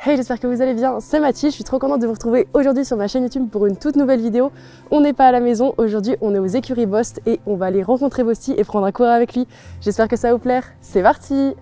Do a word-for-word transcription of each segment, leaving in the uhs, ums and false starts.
Hey, j'espère que vous allez bien, c'est Mathilde, je suis trop contente de vous retrouver aujourd'hui sur ma chaîne YouTube pour une toute nouvelle vidéo. On n'est pas à la maison, aujourd'hui on est aux écuries Bost et on va aller rencontrer Bosti et prendre un cours avec lui. J'espère que ça va vous plaire, c'est parti!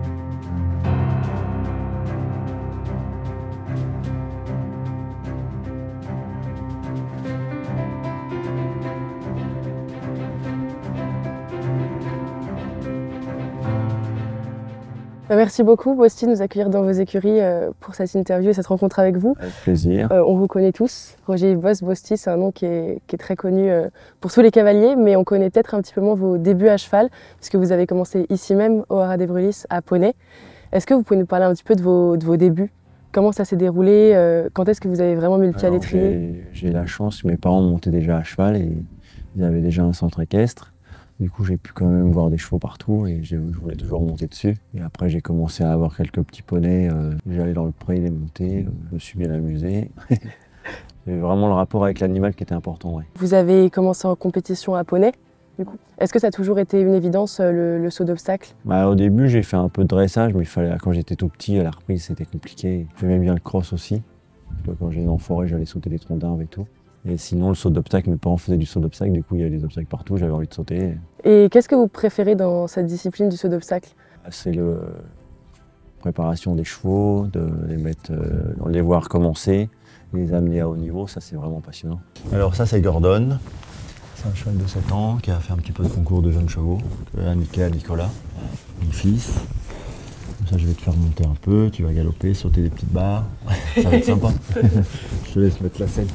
Merci beaucoup Bosti de nous accueillir dans vos écuries pour cette interview et cette rencontre avec vous. Avec plaisir. Euh, on vous connaît tous. Roger Bost, Bosti, c'est un nom qui est, qui est très connu pour tous les cavaliers, mais on connaît peut-être un petit peu moins vos débuts à cheval, puisque vous avez commencé ici même au Haras des Brulys à Poney. Est-ce que vous pouvez nous parler un petit peu de vos, de vos débuts? Comment ça s'est déroulé? Quand est-ce que vous avez vraiment mis le pied à l'étrier? J'ai la chance que mes parents montaient déjà à cheval et ils avaient déjà un centre équestre. Du coup, j'ai pu quand même voir des chevaux partout et je voulais toujours monter dessus. Et après, j'ai commencé à avoir quelques petits poneys. Euh, J'allais dans le pré les monter, euh, je me suis bien amusé. C'est vraiment le rapport avec l'animal qui était important. Ouais. Vous avez commencé en compétition à poney, du coup. Est-ce que ça a toujours été une évidence, le, le saut d'obstacle? Bah, au début, j'ai fait un peu de dressage, mais il fallait, quand j'étais tout petit, à la reprise, c'était compliqué. J'aimais bien le cross aussi. Quand j'allais en forêt, j'allais sauter les troncs d'arbres et tout. Et sinon, le saut d'obstacle, mes parents faisaient du saut d'obstacle, du coup il y avait des obstacles partout, j'avais envie de sauter. Et qu'est-ce que vous préférez dans cette discipline du saut d'obstacle? C'est la préparation des chevaux, de les, mettre, de les voir commencer, les amener à haut niveau, ça c'est vraiment passionnant. Alors ça c'est Gordon, c'est un cheval de sept ans qui a fait un petit peu de concours de jeunes chevaux, que a indiqué à Nicolas, mon fils. Comme ça je vais te faire monter un peu, tu vas galoper, sauter des petites barres, ça va être sympa. Je te laisse mettre la selle.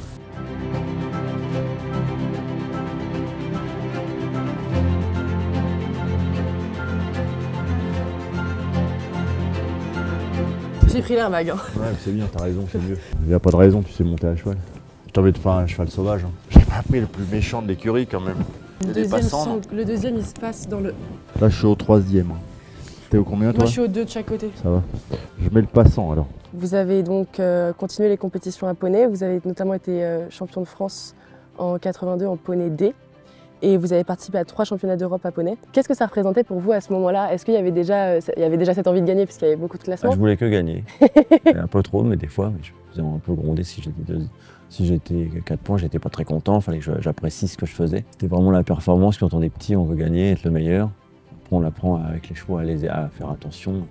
J'ai pris l'air vague. Hein. Ouais, c'est bien, t'as raison, c'est mieux. Il n'y a pas de raison, tu sais monter à cheval. J'ai envie de faire un cheval sauvage. Hein. J'ai pas pris le plus méchant de l'écurie quand même. Le deuxième, passants, le deuxième, il se passe dans le... Là, je suis au troisième. T'es au combien, toi? Moi, je suis au deux de chaque côté. Ça va. Je mets le passant, alors. Vous avez donc euh, continué les compétitions à poney. Vous avez notamment été euh, champion de France en quatre-vingt-deux en poney D. Et vous avez participé à trois championnats d'Europe à poney. Qu'est-ce que ça représentait pour vous à ce moment-là? Est-ce qu'il y avait déjà, il y avait déjà cette envie de gagner puisqu'il y avait beaucoup de classements? Ah, je voulais que gagner. Un peu trop, mais des fois, je faisais un peu gronder si j'étais si j'étais quatre points, j'étais pas très content. Il fallait que j'apprécie ce que je faisais. C'était vraiment la performance. Quand on est petit, on veut gagner, être le meilleur. Après, on apprend avec les chevaux à, les, à faire attention.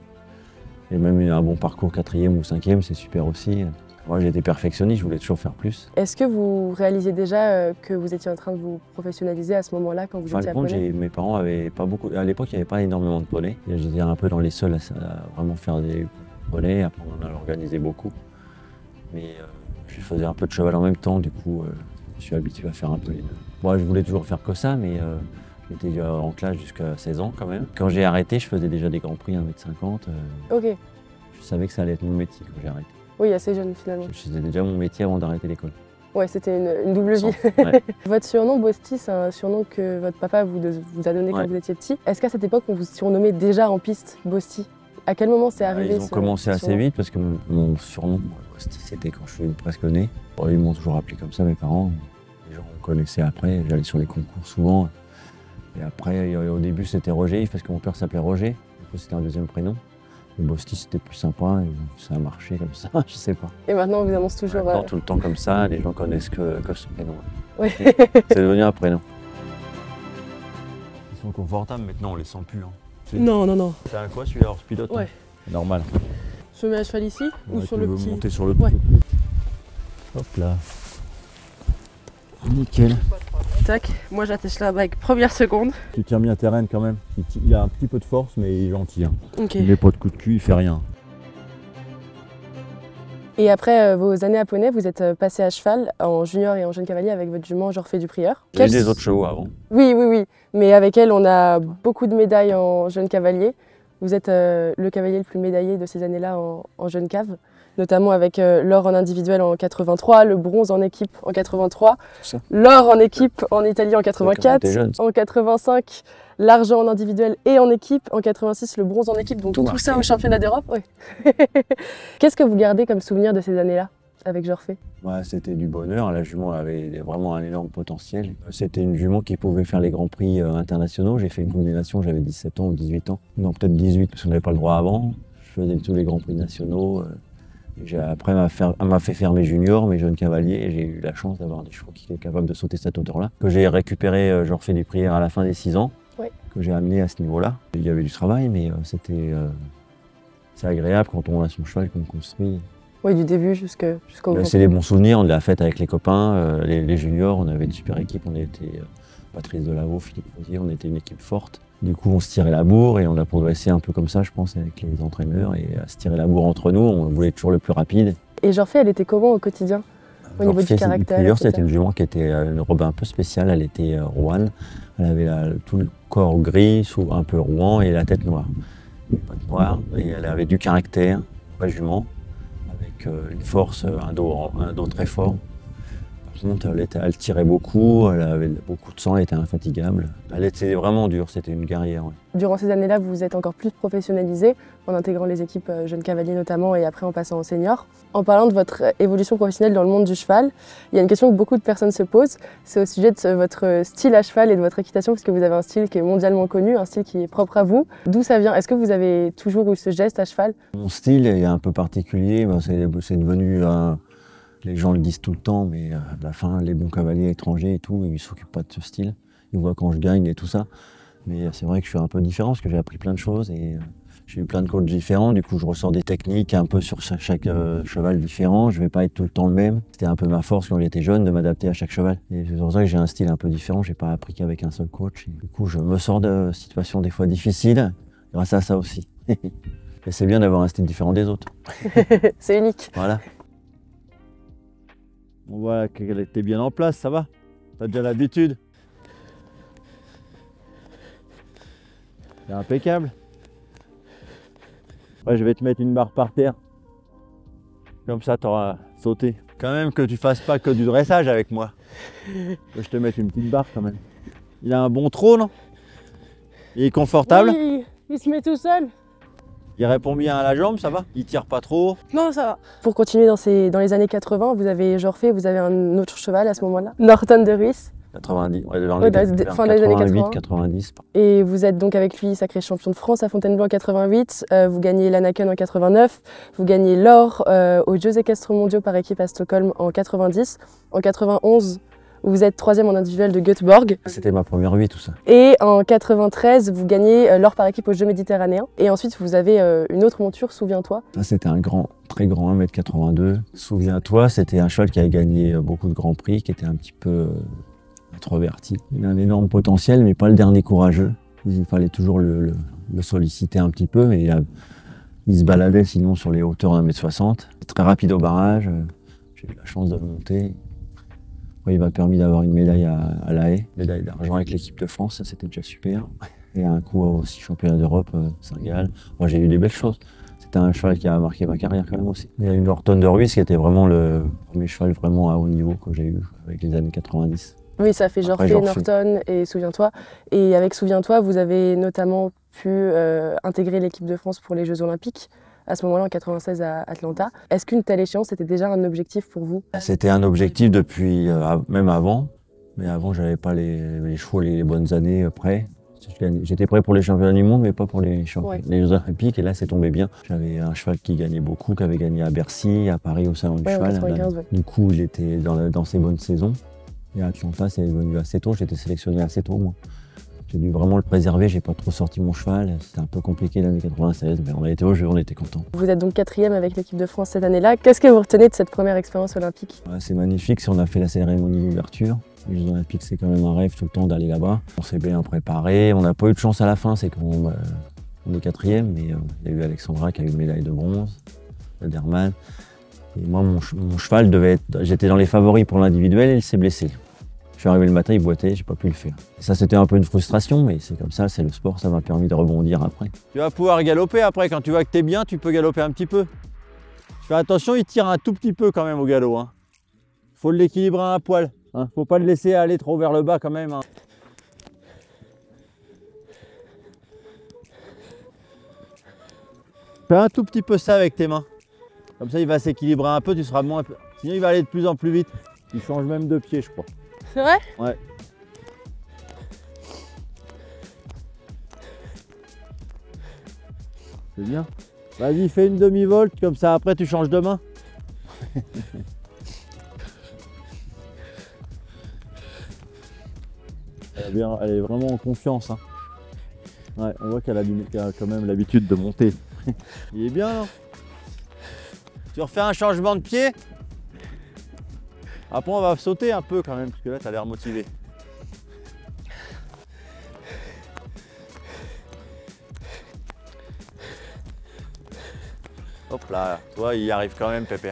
Et même un bon parcours quatrième ou cinquième, c'est super aussi. Moi, j'étais perfectionniste, je voulais toujours faire plus. Est-ce que vous réalisiez déjà que vous étiez en train de vous professionnaliser à ce moment-là quand vous enfin, étiez à poney? Mes parents avaient pas beaucoup. À l'époque, il n'y avait pas énormément de poneys. J'étais un peu dans les seuls à, à vraiment faire des poneys. Après, on en a organisé beaucoup. Mais euh, je faisais un peu de cheval en même temps. Du coup, euh, je me suis habitué à faire un peu les deux. Moi, je voulais toujours faire que ça, mais euh, j'étais en classe jusqu'à seize ans quand même. Quand j'ai arrêté, je faisais déjà des grands prix un mètre cinquante. Euh, ok. Je savais que ça allait être mon métier quand j'ai arrêté. Oui, assez jeune finalement. Je faisais déjà mon métier avant d'arrêter l'école. Ouais, c'était une, une double vie. Ouais. Votre surnom Bosti, c'est un surnom que votre papa vous, de, vous a donné quand ouais. vous étiez petit. Est-ce qu'à cette époque, on vous surnommait déjà en piste Bosti? À quel moment c'est arrivé? Ils ont commencé assez vite parce que mon, mon surnom Bosti, c'était quand je suis presque né. Bon, ils m'ont toujours appelé comme ça, mes parents. Les gens me connaissaient après, j'allais sur les concours souvent. Et après, au début, c'était Roger, parce que mon père s'appelait Roger. Du coup, c'était un deuxième prénom. Le Bosti, c'était plus sympa et ça a marché comme ça, je sais pas. Et maintenant, on vous annonce toujours... Maintenant, euh... tout le temps comme ça, les gens connaissent que, que ce prénom. Oui. C'est devenu un prénom. Ils sont confortables maintenant, on les sent plus. Hein. Non, non, non. C'est un quoi celui-là, hors pilote? Ouais. Hein. Normal. Je mets à cheval ici ouais, ou sur le petit? Monter sur le petit. Ouais. Hop là. Nickel. Tac, moi j'attache la bague première seconde. Tu tiens bien tes rênes quand même. Il a un petit peu de force mais il est gentil. Hein. Okay. Il met pas de coup de cul, il fait rien. Et après euh, vos années à poney, vous êtes passé à cheval en junior et en jeune cavalier avec votre jument Jorfé du Prieur. J'ai eu des autres chevaux avant. Oui, oui, oui. Mais avec elle, on a beaucoup de médailles en jeune cavalier. Vous êtes euh, le cavalier le plus médaillé de ces années-là en, en jeune cave, notamment avec euh, l'or en individuel en quatre-vingt-trois, le bronze en équipe en quatre-vingt-trois, l'or en équipe en Italie en quatre-vingt-quatre, en quatre-vingt-cinq, l'argent en individuel et en équipe, en quatre-vingt-six, le bronze en équipe, donc tout, tout ça au championnat d'Europe. Ouais. Qu'est-ce que vous gardez comme souvenir de ces années-là avec Jorfé? Ouais, c'était du bonheur, la jument avait vraiment un énorme potentiel. C'était une jument qui pouvait faire les grands prix euh, internationaux. J'ai fait une combinaison, j'avais dix-sept ans ou dix-huit ans. Non, peut-être dix-huit parce qu'on n'avait pas le droit avant. Je faisais tous les grands prix nationaux. Euh, Après, elle m'a fait, elle m'a fait faire mes juniors, mes jeunes cavaliers, et j'ai eu la chance d'avoir des chevaux qui étaient capables de sauter cette hauteur-là. Que j'ai récupéré, euh, je leur fais des prières à la fin des six ans, ouais. que j'ai amené à ce niveau-là. Il y avait du travail, mais euh, c'était euh, c'est agréable quand on a son cheval qu'on construit. Oui, du début jusqu'au jusqu'au C'est des bons souvenirs, on l'a fait avec les copains, euh, les, les juniors, on avait une super équipe, on était euh, Patrice Delaveau, Philippe Rosier, on était une équipe forte. Du coup, on se tirait la bourre et on a progressé un peu comme ça, je pense, avec les entraîneurs, et à se tirer la bourre entre nous, on voulait être toujours le plus rapide. Et Jorfée, elle était comment au quotidien, au niveau du caractère? D'ailleurs, c'était une jument qui était une robe un peu spéciale, elle était euh, rouane, elle avait la, tout le corps gris, sous un peu rouan, et la tête noire. Les pattes noires, et elle avait du caractère, vraie jument, avec euh, une force, un dos, un dos très fort. Par contre, elle, était, elle tirait beaucoup, elle avait beaucoup de sang, elle était infatigable. Elle était vraiment dure, c'était une guerrière. Ouais. Durant ces années-là, vous vous êtes encore plus professionnalisé, en intégrant les équipes jeunes cavaliers notamment, et après en passant en senior. En parlant de votre évolution professionnelle dans le monde du cheval, il y a une question que beaucoup de personnes se posent, c'est au sujet de votre style à cheval et de votre équitation, parce que vous avez un style qui est mondialement connu, un style qui est propre à vous. D'où ça vient? Est-ce que vous avez toujours eu ce geste à cheval? Mon style est un peu particulier, c'est devenu un... Les gens le disent tout le temps, mais à la fin, les bons cavaliers étrangers et tout, ils ne s'occupent pas de ce style. Ils voient quand je gagne et tout ça. Mais c'est vrai que je suis un peu différent parce que j'ai appris plein de choses et j'ai eu plein de coachs différents. Du coup, je ressors des techniques un peu sur chaque, chaque euh, cheval différent. Je ne vais pas être tout le temps le même. C'était un peu ma force quand j'étais jeune de m'adapter à chaque cheval. Et c'est pour ça que j'ai un style un peu différent. Je n'ai pas appris qu'avec un seul coach. Et du coup, je me sors de situations des fois difficiles grâce à ça aussi. Et c'est bien d'avoir un style différent des autres. C'est unique. Voilà. On voit qu'elle était bien en place, ça va? T'as déjà l'habitude? C'est impeccable. Ouais, je vais te mettre une barre par terre. Comme ça, t'auras sauté. Quand même que tu fasses pas que du dressage avec moi. Je te mette une petite barre quand même. Il a un bon trot, non? Il est confortable? Oui, il se met tout seul. Il répond bien à la jambe, ça va? Il tire pas trop? Non, ça va. Pour continuer dans, ces, dans les années quatre-vingt, vous avez Jorfée, vous avez un autre cheval à ce moment-là, Norton de Ruiz. quatre-vingt-dix, ouais, dans ouais, les, fin des années quatre-vingts. quatre-vingt-dix. Et vous êtes donc avec lui sacré champion de France à Fontainebleau en quatre-vingt-huit, euh, vous gagnez l'Anaken en quatre-vingt-neuf, vous gagnez l'or euh, aux Jeux équestres mondiaux par équipe à Stockholm en quatre-vingt-dix. En quatre-vingt-onze, vous êtes troisième en individuel de Göteborg. C'était ma première vie, tout ça. Et en quatre-vingt-treize, vous gagnez l'or par équipe aux Jeux méditerranéens. Et ensuite, vous avez euh, une autre monture, Souviens-toi. Ça, c'était un grand, très grand, un mètre quatre-vingt-deux. Souviens-toi, c'était un cheval qui avait gagné beaucoup de grands prix, qui était un petit peu euh, introverti. Il a un énorme potentiel, mais pas le dernier courageux. Il fallait toujours le, le, le solliciter un petit peu, mais il, a, il se baladait sinon sur les hauteurs d'un mètre soixante. Très rapide au barrage. J'ai eu la chance de le monter. Il m'a permis d'avoir une médaille à, à La Haye, médaille d'argent avec l'équipe de France, ça c'était déjà super. Et un coup aussi championnat d'Europe, euh, Saint-Gall. Moi j'ai eu des belles choses. C'était un cheval qui a marqué ma carrière quand même aussi. Il y a eu Norton de Ruiz qui était vraiment le premier cheval vraiment à haut niveau que j'ai eu avec les années quatre-vingt-dix. Oui, ça fait Jorfée, Norton et Souviens-toi. Et avec Souviens-toi, vous avez notamment pu euh, intégrer l'équipe de France pour les Jeux Olympiques. À ce moment-là, en quatre-vingt-seize à Atlanta. Est-ce qu'une telle échéance était déjà un objectif pour vous? C'était un objectif depuis, euh, même avant. Mais avant, j'avais pas les, les chevaux, les, les bonnes années euh, prêts. J'étais prêt pour les championnats du monde, mais pas pour les, ouais. les Jeux Olympiques. Et là, c'est tombé bien. J'avais un cheval qui gagnait beaucoup, qui avait gagné à Bercy, à Paris, au Salon du ouais, Cheval. quatre-vingt-quinze, ouais. Du coup, il était dans, dans ses bonnes saisons. Et à Atlanta, c'est venu assez tôt. J'étais sélectionné assez tôt, moi. J'ai dû vraiment le préserver, j'ai pas trop sorti mon cheval. C'était un peu compliqué l'année quatre-vingt-seize, mais on a été au jeu, on était contents. Vous êtes donc quatrième avec l'équipe de France cette année-là. Qu'est-ce que vous retenez de cette première expérience olympique? Ouais, c'est magnifique, si on a fait la cérémonie d'ouverture. Les Jeux Olympiques, c'est quand même un rêve tout le temps d'aller là-bas. On s'est bien préparé, on n'a pas eu de chance à la fin, c'est qu'on euh, on est quatrième, mais euh, il y a eu Alexandra qui a eu une médaille de bronze, Derman. Et moi, mon, mon cheval devait être. J'étais dans les favoris pour l'individuel et il s'est blessé. Je suis arrivé le matin, il boitait, j'ai pas pu le faire. Et ça, c'était un peu une frustration, mais c'est comme ça, c'est le sport, ça m'a permis de rebondir après. Tu vas pouvoir galoper après, quand tu vois que t'es bien, tu peux galoper un petit peu. Fais attention, il tire un tout petit peu quand même au galop. Hein. Faut l'équilibrer à un poil. Hein. Faut pas le laisser aller trop vers le bas quand même. Hein. Fais un tout petit peu ça avec tes mains. Comme ça, il va s'équilibrer un peu, tu seras moins. Sinon, il va aller de plus en plus vite. Il change même de pied, je crois. C'est vrai? Ouais. C'est bien. Vas-y, fais une demi-volte, comme ça après tu changes de main. Elle est, bien, elle est vraiment en confiance. Hein. Ouais, on voit qu'elle a, qu'elle a quand même l'habitude de monter. Il est bien là. Tu refais un changement de pied. Après on va sauter un peu quand même, parce que là tu as l'air motivé. Hop là, toi il y arrive quand même Pépère.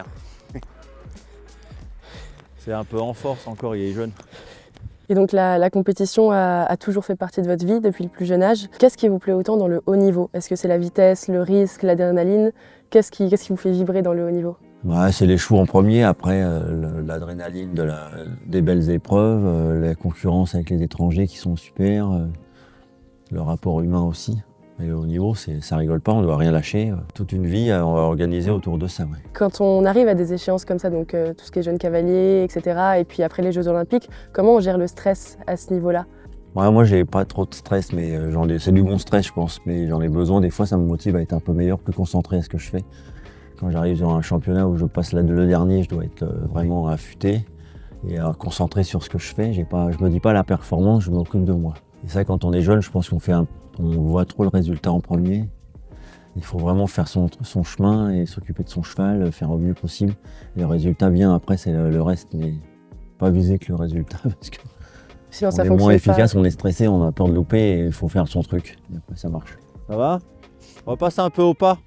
C'est un peu en force encore, il est jeune. Et donc la, la compétition a, a toujours fait partie de votre vie depuis le plus jeune âge. Qu'est-ce qui vous plaît autant dans le haut niveau? Est-ce que c'est la vitesse, le risque, l'adrénaline? Qu'est-ce qui, qu'est-ce qui vous fait vibrer dans le haut niveau? Ouais, c'est les chevaux en premier, après euh, l'adrénaline de la, des belles épreuves, euh, la concurrence avec les étrangers qui sont super, euh, le rapport humain aussi. Et au niveau, ça rigole pas, on ne doit rien lâcher. Toute une vie, on va organiser autour de ça. Ouais. Quand on arrive à des échéances comme ça, donc euh, tout ce qui est jeunes cavaliers, et cetera, et puis après les Jeux Olympiques, comment on gère le stress à ce niveau-là? Ouais, moi, j'ai pas trop de stress, mais euh, c'est du bon stress, je pense. Mais j'en ai besoin. Des fois, ça me motive à être un peu meilleur, plus concentré à ce que je fais. Quand j'arrive sur un championnat où je passe là, le dernier, je dois être euh, vraiment affûté et euh, concentré sur ce que je fais. J'ai pas, je me dis pas la performance, je m'occupe de moi. Et ça, quand on est jeune, je pense qu'on fait un on voit trop le résultat en premier. Il faut vraiment faire son, son chemin et s'occuper de son cheval, faire au mieux possible. Et le résultat vient après, c'est le, le reste, mais pas viser que le résultat parce que sinon, on ça est moins efficace, pas. On est stressé, on a peur de louper et il faut faire son truc. Et après, ça marche. Ça va? On va passer un peu au pas.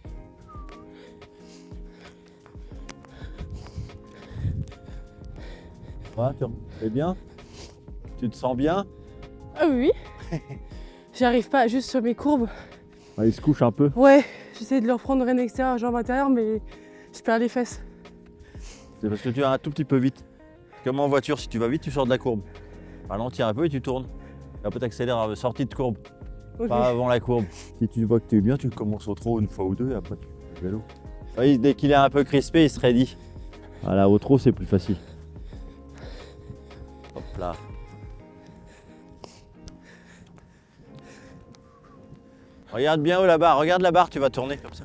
Ouais, tu es bien? Tu te sens bien? Ah oui. J'y arrive pas, juste sur mes courbes. Ah, il se couche un peu. Ouais, j'essaie de leur prendre reine extérieure, jambe intérieure, mais je perds les fesses. C'est parce que tu vas un tout petit peu vite. Comme en voiture, si tu vas vite, tu sors de la courbe. Ralentis un peu et tu tournes. Et après, tu accélères à la sortie de courbe. Okay. Pas avant la courbe. Si tu vois que tu es bien, tu commences au trot une fois ou deux et après tu fais le vélo. Oui, dès qu'il est un peu crispé, il se raidit. Voilà, au trot, c'est plus facile. Hop là. Regarde bien où la barre, regarde la barre, tu vas tourner comme ça.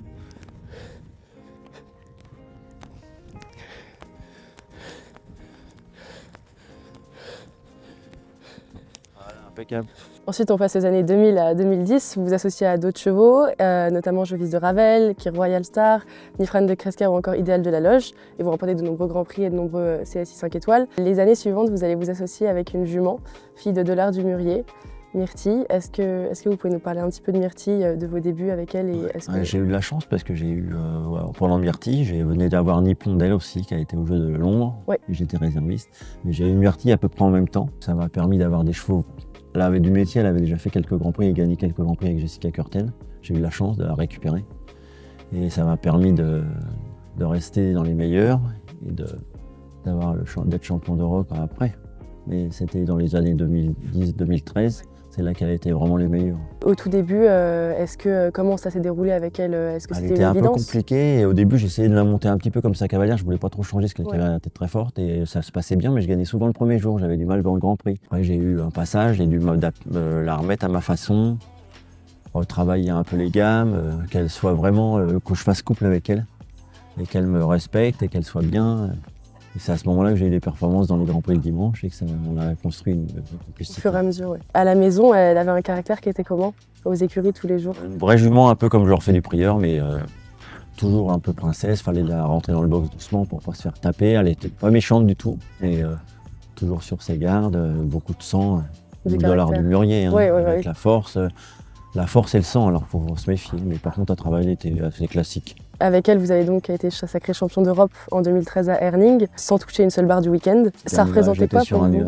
Voilà, impeccable. Ensuite, on passe aux années deux mille à deux mille dix. Vous vous associez à d'autres chevaux, euh, notamment Jovis de Ravel, Kir Royal Star, Nifran de Cresca ou encore Idéal de la Loge. Et vous remportez de nombreux grands prix et de nombreux C S I cinq étoiles. Les années suivantes, vous allez vous associer avec une jument, fille de Dollard du Mûrier, Myrtille. Est-ce que, est-ce que vous pouvez nous parler un petit peu de Myrtille, de vos débuts avec elle? Ouais, que... ouais, j'ai eu de la chance parce que j'ai eu, euh, ouais, pendant Myrtille, j'ai venu d'avoir Nippon d'elle aussi, qui a été au jeu de Londres, ouais. Et j'étais réserviste. Mais j'ai eu Myrtille à peu près en même temps. Ça m'a permis d'avoir des chevaux. Elle avait du métier, elle avait déjà fait quelques grands prix et gagné quelques grands prix avec Jessica Curten. J'ai eu la chance de la récupérer. Et ça m'a permis de, de rester dans les meilleurs et d'être champion d'Europe après. Mais c'était dans les années deux mille dix deux mille treize. C'est là qu'elle était vraiment les meilleures. Au tout début, euh, est-ce que comment ça s'est déroulé avec elle? Est-ce que elle c'était était une un évidence? peu compliquée et au début j'essayais de la monter un petit peu comme sa cavalière. Je voulais pas trop changer parce qu'elle ouais. avait la tête très forte et ça se passait bien, mais je gagnais souvent le premier jour. J'avais du mal dans le Grand Prix. Après j'ai eu un passage, j'ai dû euh, la remettre à ma façon, retravailler un peu les gammes, euh, qu'elle soit vraiment euh, que je fasse couple avec elle et qu'elle me respecte et qu'elle soit bien. Et c'est à ce moment-là que j'ai eu des performances dans les Grands Prix le dimanche et que ça, on a construit une, une complicité. Au fur et à mesure, oui. À la maison, elle avait un caractère qui était comment? Aux écuries tous les jours? Une vraie jument, un peu comme je refais du prieur, mais euh, toujours un peu princesse. Fallait la rentrer dans le box doucement pour pas se faire taper. Elle était pas méchante du tout. Et euh, toujours sur ses gardes, euh, beaucoup de sang. Du Dollard du Mûrier, hein, oui, oui, avec oui. la force. Euh, la force et le sang, alors faut se méfier. Mais par contre, à travailler, elle était assez classique. Avec elle, vous avez donc été sacré champion d'Europe en deux mille treize à Herning, sans toucher une seule barre du week-end. Ça représentait quoi pour vous?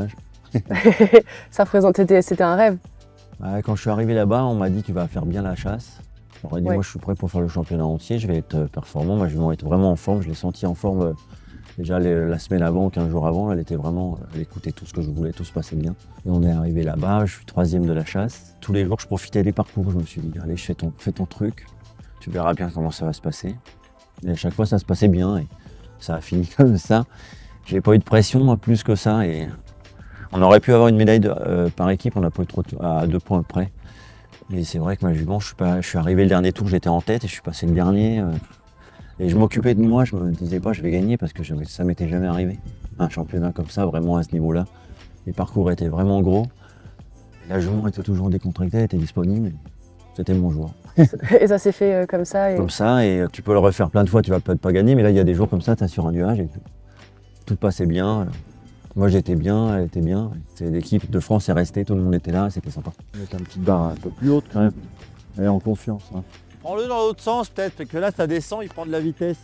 Ça représentait, c'était un rêve. Bah, quand je suis arrivé là-bas, on m'a dit tu vas faire bien la chasse. J'aurais dit ouais. Moi je suis prêt pour faire le championnat entier, je vais être performant. Moi je vais être vraiment en forme, je l'ai senti en forme euh, déjà les, la semaine avant, quinze jours avant. Elle était vraiment, elle écoutait tout ce que je voulais, tout se passait bien. Et on est arrivé là-bas, je suis troisième de la chasse. Tous les jours je profitais des parcours, je me suis dit allez, je fais ton, fais ton truc. Tu verras bien comment ça va se passer. Et à chaque fois, ça se passait bien et ça a fini comme ça. J'ai pas eu de pression plus que ça et on aurait pu avoir une médaille de, euh, par équipe, on n'a pas eu trop à deux points près. Mais c'est vrai que ma jument, je suis, pas, je suis arrivé le dernier tour, j'étais en tête et je suis passé le dernier. Euh, Et je m'occupais de moi, je me disais pas je vais gagner parce que je, ça m'était jamais arrivé. Un championnat comme ça, vraiment à ce niveau-là. Les parcours étaient vraiment gros. La jument était toujours décontractée, elle était disponible. C'était mon joueur. Et ça s'est fait euh, comme ça et... Comme ça, et tu peux le refaire plein de fois, tu vas peut-être pas gagner, mais là il y a des jours comme ça, tu es sur un nuage et tout passait bien. Moi j'étais bien, elle était bien. L'équipe de France est restée, tout le monde était là, c'était sympa. Mettre une petite barre un peu plus haute quand même. Elle est en confiance. Hein. Prends-le dans l'autre sens peut-être, parce que là ça descend, il prend de la vitesse.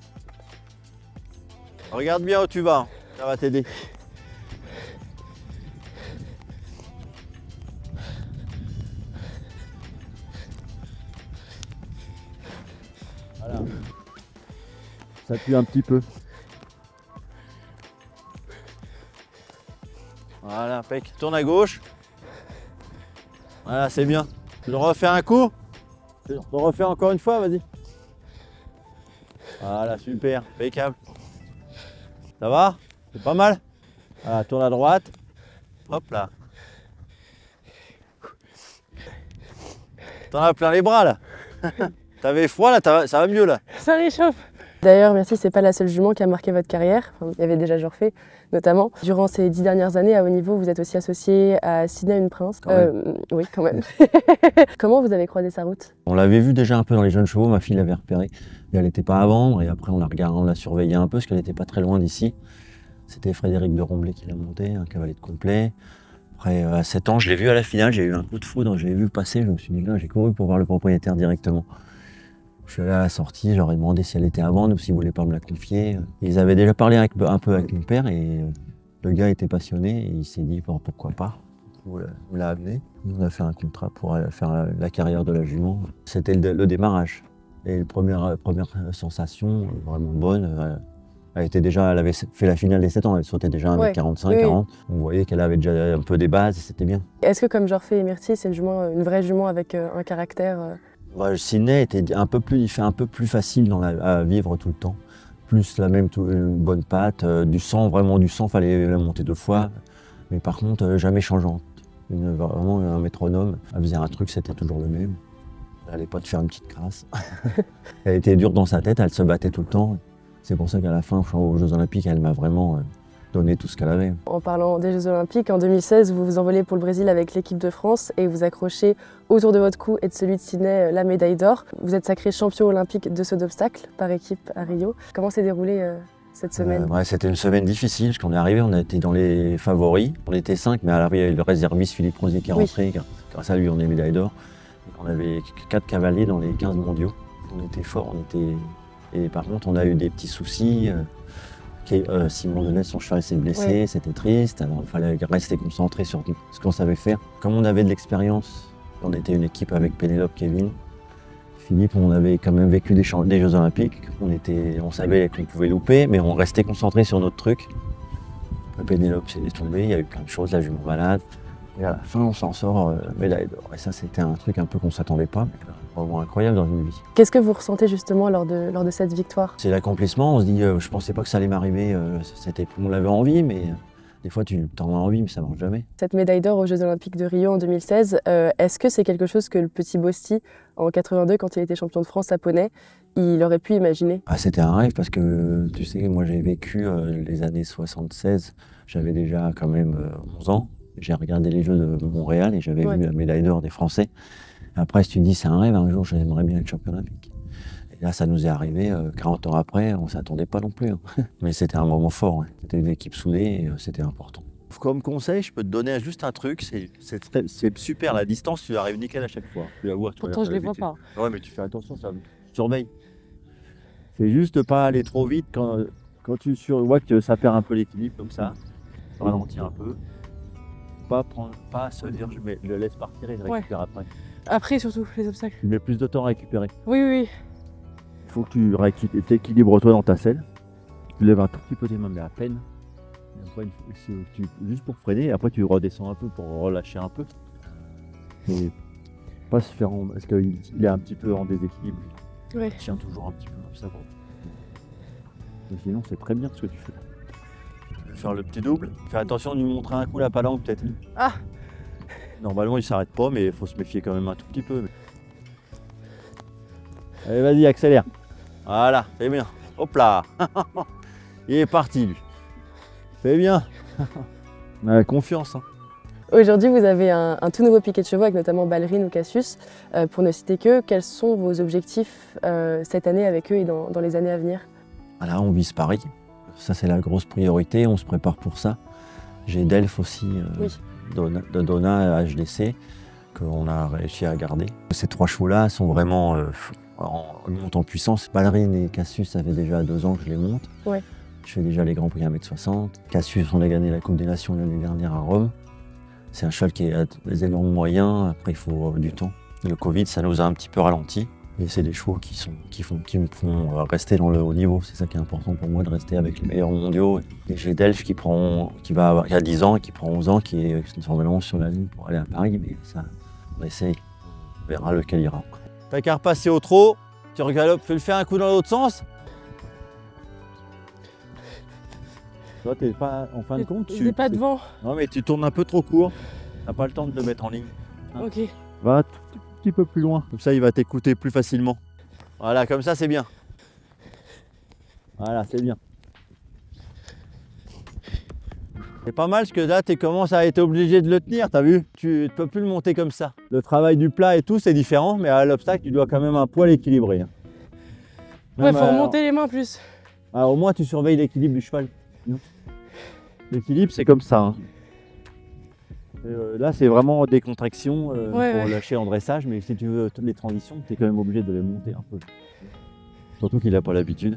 Regarde bien où tu vas, ça va t'aider. Voilà. Ça pue un petit peu. Voilà, impec. Tourne à gauche. Voilà, c'est bien. Tu le refais un coup. Tu le refais encore une fois, vas-y. Voilà, super, impeccable. Ça va? C'est pas mal? Voilà, tourne à droite. Hop là. T'en as plein les bras là. T'avais froid là, ça va mieux là. Ça réchauffe. D'ailleurs, merci, c'est pas la seule jument qui a marqué votre carrière. Enfin, il y avait déjà Jorfé, notamment. Durant ces dix dernières années, à haut niveau, vous êtes aussi associé à Sydney Une Prince. Euh, oui, quand même. Comment vous avez croisé sa route? On l'avait vu déjà un peu dans les jeunes chevaux, ma fille l'avait repéré. Mais elle n'était pas à vendre et après on l'a regardé, on l'a surveillé un peu parce qu'elle n'était pas très loin d'ici. C'était Frédéric de Romblay qui l'a monté, un cavalier de complet. Après, à sept ans, je l'ai vu à la finale, j'ai eu un coup de foudre, je l'ai vu passer, je me suis dit là, j'ai couru pour voir le propriétaire directement. Je suis allé à la sortie, je leur ai demandé si elle était à vendre ou s'ils ne voulaient pas me la confier. Ils avaient déjà parlé avec, un peu avec mon père et le gars était passionné et il s'est dit bon, pourquoi pas. On l'a amené. On a fait un contrat pour faire la, la carrière de la jument. C'était le, le démarrage. Et la première, première sensation, vraiment bonne, elle, était déjà, elle avait fait la finale des sept ans, elle sautait déjà un mètre quarante-cinq, quarante. On voyait qu'elle avait déjà un peu des bases et c'était bien. Est-ce que comme Jorfé et Myrtille, c'est une, jument, une vraie jument avec un caractère euh... Ouais, Sydney était un peu plus, il fait un peu plus facile dans la, à vivre tout le temps. Plus la même, tout, une bonne patte, euh, du sang, vraiment du sang, fallait la monter deux fois. Mais par contre, euh, jamais changeante. Une, vraiment un métronome. Elle faisait un truc, c'était toujours le même. Elle n'allait pas te faire une petite crasse. Elle était dure dans sa tête, elle se battait tout le temps. C'est pour ça qu'à la fin, aux Jeux Olympiques, elle m'a vraiment euh, donné tout ce qu'elle avait. En parlant des Jeux Olympiques, en deux mille seize, vous vous envolez pour le Brésil avec l'équipe de France et vous accrochez autour de votre cou et de celui de Sydney la médaille d'or. Vous êtes sacré champion olympique de saut d'obstacle par équipe à Rio. Comment s'est déroulée euh, cette semaine? euh, ouais, C'était une semaine difficile parce qu'on est arrivé, on a été dans les favoris. On était cinq, mais à l'arrivée, il y avait le réserviste Philippe Rosier qui est rentré. Oui. Grâce à lui, on est médaille d'or. On avait quatre cavaliers dans les quinze mondiaux. On était forts, on était... Et par contre, on a eu des petits soucis. Euh, euh, Simon Denez, son cheval s'est blessé, oui. C'était triste. Alors il fallait rester concentré sur ce qu'on savait faire. Comme on avait de l'expérience, on était une équipe avec Pénélope, Kevin, Philippe, on avait quand même vécu des, des Jeux Olympiques. On, était, on savait qu'on pouvait louper, mais on restait concentré sur notre truc. Pénélope s'est tombée, il y a eu plein de choses, la jument malade. Et à la fin, on s'en sort euh, médaille d'or. Et ça, c'était un truc un peu qu'on ne s'attendait pas, mais vraiment incroyable dans une vie. Qu'est-ce que vous ressentez justement lors de, lors de cette victoire? C'est l'accomplissement. On se dit, euh, je ne pensais pas que ça allait m'arriver. Euh, on l'avait envie, mais euh, des fois, tu t'en as envie, mais ça ne marche jamais. Cette médaille d'or aux Jeux Olympiques de Rio en deux mille seize, euh, est-ce que c'est quelque chose que le petit Bosti, en quatre-vingt-deux, quand il était champion de France à Poney, il aurait pu imaginer? Ah, c'était un rêve parce que, tu sais, moi, j'ai vécu euh, les années soixante-seize. J'avais déjà quand même euh, onze ans. J'ai regardé les Jeux de Montréal et j'avais ouais. vu la médaille d'or des Français. Après, si tu te dis c'est un rêve, un jour j'aimerais bien être champion olympique. Et là, ça nous est arrivé euh, quarante ans après, on ne s'attendait pas non plus. Hein. Mais c'était un moment fort, hein. C'était une équipe soudée et euh, c'était important. Comme conseil, je peux te donner juste un truc, c'est super, la distance, tu arrives nickel à chaque fois. Tu la vois, tu Pourtant, je ne les vois pas. Ouais, mais tu fais attention, ça surveille. C'est juste pas aller trop vite quand, quand tu vois que ça perd un peu l'équilibre comme ça, ralentir un peu. Pas prendre, pas se dire je, mets, je le laisse partir et je récupère ouais. après. Après surtout les obstacles. Tu mets plus de temps à récupérer. Oui, oui, oui. Il faut que tu t'équilibres toi dans ta selle. Tu lèves un tout petit peu tes mains, mais à peine. Et après, tu, juste pour freiner, et après tu redescends un peu pour relâcher un peu. Et pas se faire en... Parce qu'il est un petit peu en déséquilibre. Ouais. Il tient toujours un petit peu comme ça. Mais sinon c'est très bien ce que tu fais. Faire le petit double. Fais attention de lui montrer un coup la palanque peut-être. Ah. Normalement il s'arrête pas mais il faut se méfier quand même un tout petit peu. Allez vas-y accélère. Voilà, c'est bien. Hop là. Il est parti, lui. C'est bien. On a confiance. Hein. Aujourd'hui, vous avez un, un tout nouveau piquet de chevaux avec notamment Ballerine ou Cassius. Euh, pour ne citer qu'eux, quels sont vos objectifs euh, cette année avec eux et dans, dans les années à venir? Voilà, on vise Paris. Ça, c'est la grosse priorité. On se prépare pour ça. J'ai Delph aussi, euh, oui. Dona, de Dona H D C, qu'on a réussi à garder. Ces trois chevaux-là sont vraiment euh, en, montent en puissance. Ballerine et Cassius, ça fait déjà deux ans que je les monte. Ouais. Je fais déjà les Grands Prix un mètre soixante. Cassius, on a gagné la Coupe des Nations l'année dernière à Rome. C'est un cheval qui a des énormes moyens. Après, il faut euh, du temps. Le Covid, ça nous a un petit peu ralenti. Et c'est des chevaux qui, sont, qui, font, qui me font rester dans le haut niveau. C'est ça qui est important pour moi, de rester avec les meilleurs mondiaux. Et j'ai Delph qui, prend, qui, va avoir, qui a dix ans et qui prend onze ans, qui est vraiment sur la ligne pour aller à Paris. Mais ça, on essaye. On verra lequel ira. T'as qu'à repasser au trot. Tu regalopes, fais le faire un coup dans l'autre sens. Toi, t'es pas, en fin de compte, tu n'es pas devant. Non, mais tu tournes un peu trop court. T'as pas le temps de le mettre en ligne. Hein. Ok. Va tout petit peu plus loin. Comme ça, il va t'écouter plus facilement. Voilà, comme ça, c'est bien. Voilà, c'est bien. C'est pas mal parce que là, tu commences à être obligé de le tenir, t'as vu? Tu ne peux plus le monter comme ça. Le travail du plat et tout, c'est différent, mais à l'obstacle, tu dois quand même un poil équilibrer. Hein. Ouais, faut remonter les mains plus. Alors, au moins, tu surveilles l'équilibre du cheval. L'équilibre, c'est comme ça. Hein. Euh, là, c'est vraiment des contractions euh, ouais, pour ouais. lâcher en dressage, mais si tu veux toutes les transitions, tu es quand même obligé de les monter un peu. Surtout qu'il n'a pas l'habitude.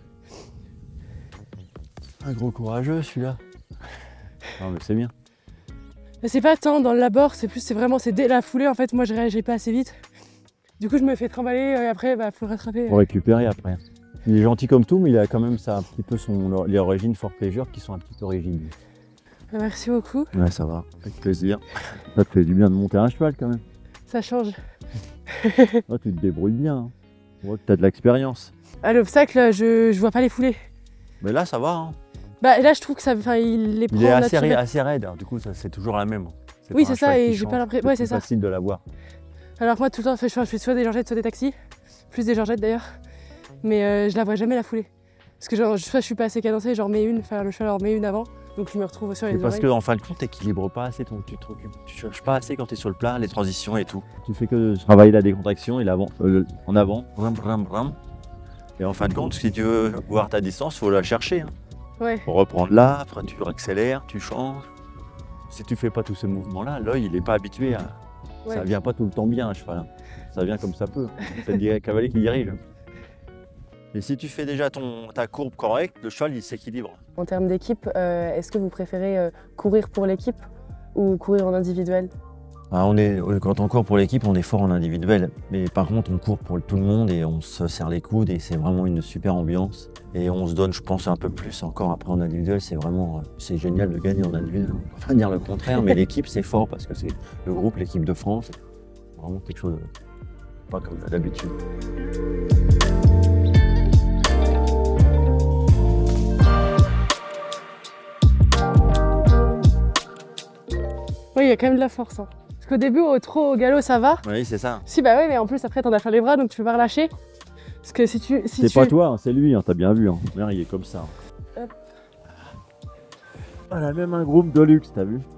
Un gros courageux, celui-là. Non, mais c'est bien. C'est pas tant dans le labor, c'est plus, c'est vraiment, c'est dès la foulée, en fait, moi je réagis pas assez vite. Du coup, je me fais trimballer et après, bah, faut le rattraper. Faut récupérer après. Il est gentil comme tout, mais il a quand même ça, un petit peu son, les origines fort pleasure qui sont un petit peu rigides. Merci beaucoup. Ouais, ça va, avec plaisir. Ça te fait du bien de monter un cheval quand même. Ça change. Là, tu te débrouilles bien. Hein. On voit que tu as de l'expérience. À l'obstacle, je, je vois pas les foulées. Mais là, ça va. Hein. Bah là, je trouve que ça, enfin, il les prend. Il est assez, naturel. assez raide, alors, du coup, c'est toujours la même. Oui, c'est ça, et j'ai pas l'impression. Ouais, c'est ça. C'est facile de la voir. Alors moi, tout le temps, je fais soit des georgettes, soit des taxis. Plus des georgettes d'ailleurs. Mais euh, je la vois jamais la foulée. Parce que genre, soit je suis pas assez cadencée, j'en remets une, enfin le cheval en remet une avant. Donc je me retrouve sur les oreilles. Parce qu'en fin de compte, tu n'équilibres pas assez, ton, tu te tu cherches pas assez quand tu es sur le plat, les transitions et tout. Tu fais que travailler la décontraction et l'avant, euh, en avant, bram, bram, bram. Et en fin de compte, si tu veux voir ta distance, il faut la chercher. Hein. Ouais. Pour reprendre là, après tu accélères, tu changes. Si tu fais pas tous ces mouvements-là, l'œil il n'est pas habitué à. Ouais. Ça vient pas tout le temps bien un cheval. Hein. Ça vient comme ça peut. C'est le cavalier qui dirige. Et si tu fais déjà ton, ta courbe correcte, le cheval il s'équilibre. En termes d'équipe, euh, est-ce que vous préférez euh, courir pour l'équipe ou courir en individuel? Ah, on est, quand on court pour l'équipe, on est fort en individuel. Mais par contre, on court pour tout le monde et on se serre les coudes et c'est vraiment une super ambiance. Et on se donne, je pense, un peu plus encore après en individuel. C'est vraiment, c'est génial de gagner en individuel. On va pas dire le contraire, mais l'équipe c'est fort parce que c'est le groupe, l'équipe de France. C'est vraiment quelque chose de, pas comme d'habitude. Oui, il y a quand même de la force. Hein. Parce qu'au début, au trot, au galop, ça va. Oui, c'est ça. Si, bah oui, mais en plus, après, t'en as fait les bras, donc tu peux pas relâcher. Parce que si tu. Si c'est tu... pas toi, hein, c'est lui, hein, t'as bien vu. Hein. Là, il est comme ça. Hop. On a même un groupe de luxe, t'as vu.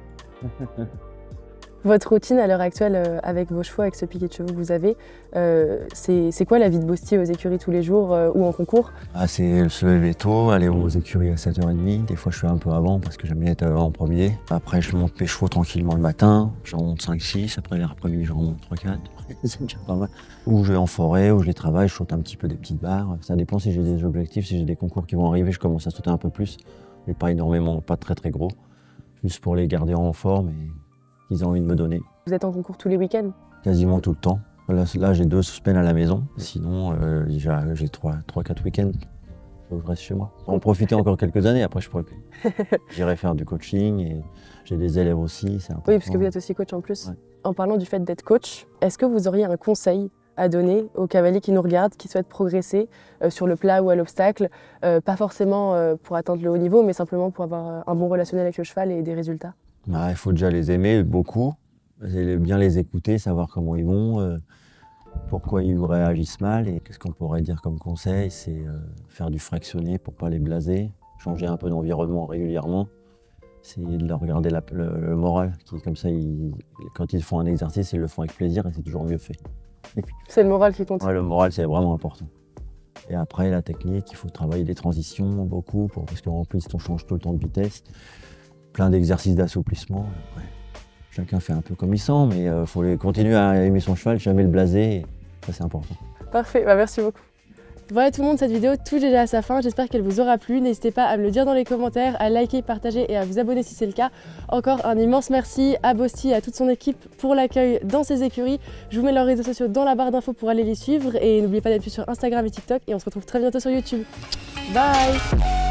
Votre routine à l'heure actuelle euh, avec vos chevaux, avec ce piquet de chevaux que vous avez, euh, c'est quoi la vie de Bostier aux écuries tous les jours euh, ou en concours? Ah, c'est se lever tôt, aller aux écuries à sept heures trente. Des fois, je fais un peu avant parce que j'aime bien être en premier. Après, je monte mes chevaux tranquillement le matin. J'en monte cinq six. Après, l'après-midi, j'en monte trois quatre. C'est déjà pas mal. Ou je vais en forêt, ou je les travaille, je saute un petit peu des petites barres. Ça dépend si j'ai des objectifs, si j'ai des concours qui vont arriver, je commence à sauter un peu plus. Mais pas énormément, pas très très gros. Juste pour les garder en forme et qu'ils ont envie de me donner. Vous êtes en concours tous les week-ends? Quasiment tout le temps. Là, là j'ai deux semaines à la maison. Sinon, euh, j'ai trois quatre week-ends. Je reste chez moi. Pour en profiter encore quelques années, après je pourrais plus. J'irai faire du coaching et j'ai des élèves aussi. C'est important. Oui, parce que vous êtes aussi coach en plus. Ouais. En parlant du fait d'être coach, est-ce que vous auriez un conseil à donner aux cavaliers qui nous regardent, qui souhaitent progresser euh, sur le plat ou à l'obstacle, euh, pas forcément euh, pour atteindre le haut niveau, mais simplement pour avoir un bon relationnel avec le cheval et des résultats? Bah, il faut déjà les aimer beaucoup, bien les écouter, savoir comment ils vont. Euh, pourquoi ils réagissent mal. Et qu'est-ce qu'on pourrait dire comme conseil, c'est euh, faire du fractionné pour ne pas les blaser, changer un peu d'environnement régulièrement, essayer de leur regarder la, le, le moral, qui comme ça, ils, quand ils font un exercice, ils le font avec plaisir et c'est toujours mieux fait. C'est le moral qui compte. Ouais, le moral, c'est vraiment important. Et après, la technique, il faut travailler des transitions beaucoup, pour, parce qu'en plus, on change tout le temps de vitesse. Plein d'exercices d'assouplissement. Chacun fait un peu comme il sent, mais il euh, faut continuer à aimer son cheval, jamais le blaser. Ça, c'est important. Parfait, bah, merci beaucoup. Voilà tout le monde, cette vidéo touche déjà à sa fin, j'espère qu'elle vous aura plu. N'hésitez pas à me le dire dans les commentaires, à liker, partager et à vous abonner si c'est le cas. Encore un immense merci à Bosti et à toute son équipe pour l'accueil dans ses écuries. Je vous mets leurs réseaux sociaux dans la barre d'infos pour aller les suivre et n'oubliez pas d'être sur Instagram et TikTok et on se retrouve très bientôt sur YouTube. Bye!